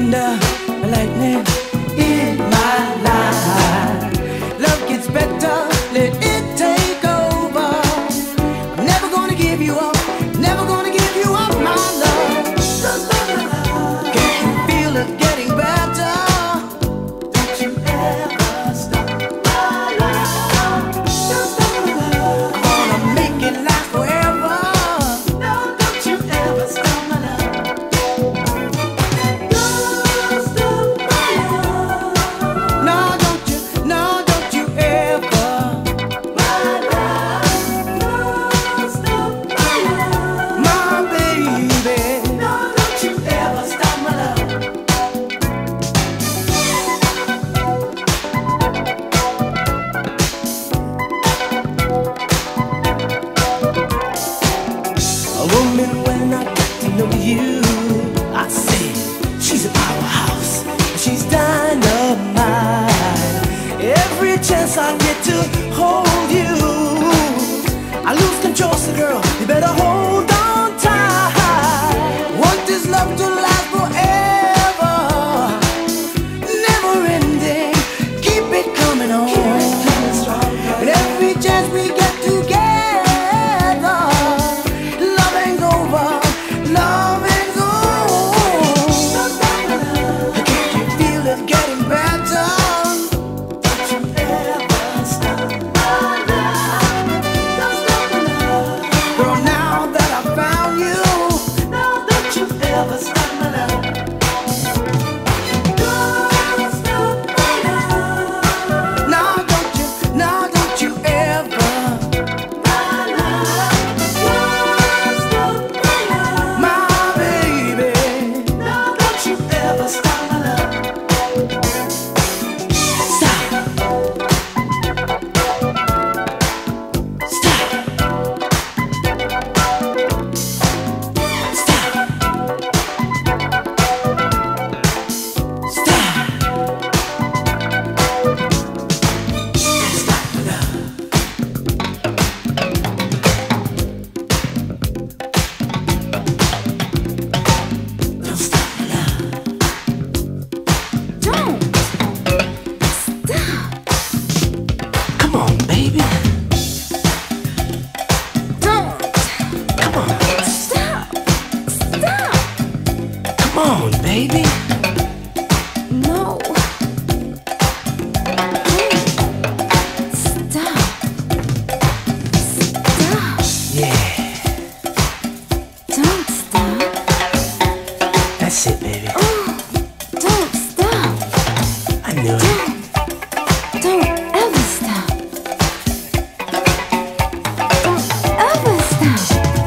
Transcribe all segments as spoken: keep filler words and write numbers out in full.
thunder, lightning in my life. Love gets better, let it take over. I'm never gonna give you up, never gonna give you up my love. Can you feel it getting better? Don't you ever stop my love. Don't stop my love. I'm gonna make it last forever. No, don't you ever stop my love. Don't stop my love. No, don't you, no, don't you ever. My love. Don't stop my love. My baby. No, don't you ever stop my love. A woman, when I get to know you, I say she's a powerhouse, she's dynamite. Every chance I get to hold you, I lose control, so girl, you better hold on tight. Want this love to last forever, never ending, keep it coming on. And every chance we get together, love ain't over, love ain't over. Can't you feel it getting better? Don't you ever stop my love. Don't stop my love. Girl, now that I found you, no, don't you ever stop my love. Don't stop my love. No, don't you, no, don't you ever. My love. Don't stop my love. My baby. No, don't you ever stop my love. Stop. Stop. Stop. Stop. Stop my love. Don't stop my love. Don't stop. Come on, baby. Don't Come on. stop. Stop. Come on, baby. No. Stop. Stop. Yeah, Don't stop. that's it, baby. Oh, don't stop. I knew it. Don't ever stop. Don't ever stop.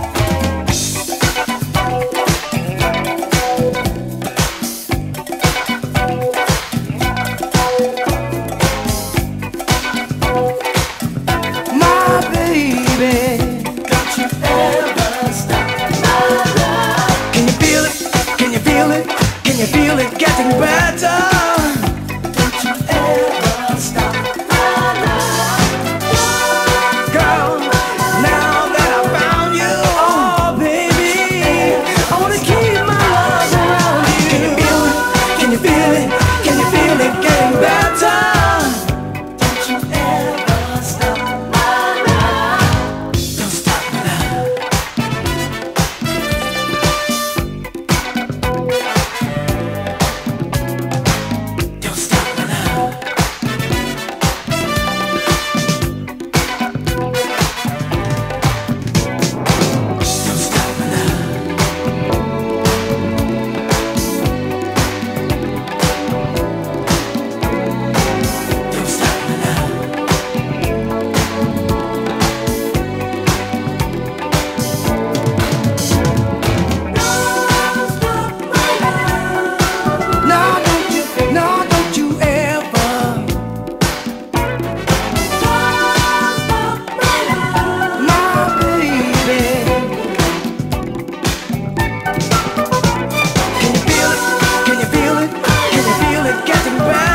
My baby, don't you ever stop my love. Can you feel it? Can you feel it? Can you feel it getting better? Don't you ever stop my love. Girl, now that I found you, oh baby, I wanna keep my love around you. Can you feel it? Can you feel it? Can you feel it getting better? Don't you ever stop my love. Don't stop my love. Don't stop my love. Don't stop my love. Don't stop my love. No, don't you, no, don't you ever. My baby. Can you feel it? Can you feel it? Can you feel it getting better?